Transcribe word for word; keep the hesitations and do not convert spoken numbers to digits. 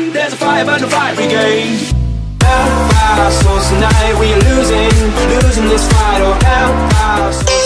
There's a fire, but no fire brigade. Help our souls tonight, we are losing, losing this fight. Oh, help our souls.